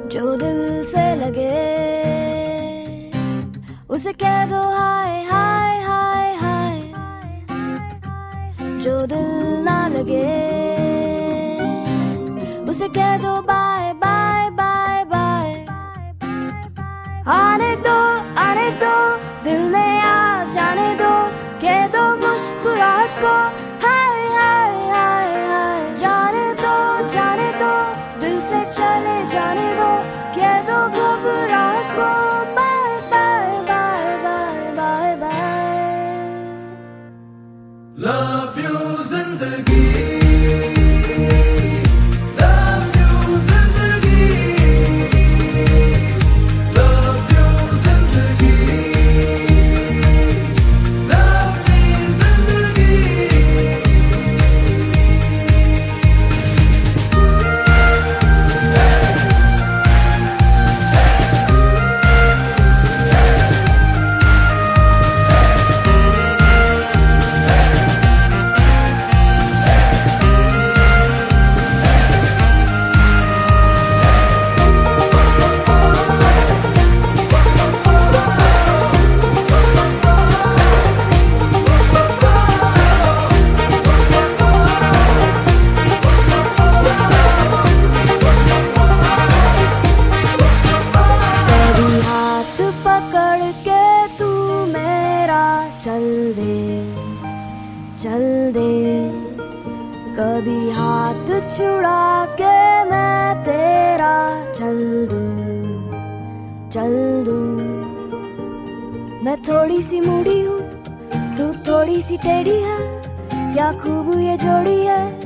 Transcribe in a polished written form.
जो दिल से लगे उसे कह दो हाय हाय हाय हाय, जो दिल ना लगे उसे कह दो बाय बाय बाय बाय। आने दो दिल में आ जाने दो, कह दो मुस्कुराहट को हाय हाय हाय हाय। जाने दो दिल से चले जाने दो, कह दो घबराहट को bye bye bye bye bye bye. Love you जिंदगी, चल दे कभी हाथ छुड़ा के मैं तेरा चल दूं। मैं थोड़ी सी मूडी हूँ, तू थोड़ी सी टेढ़ी है, क्या खूब ये जोड़ी है।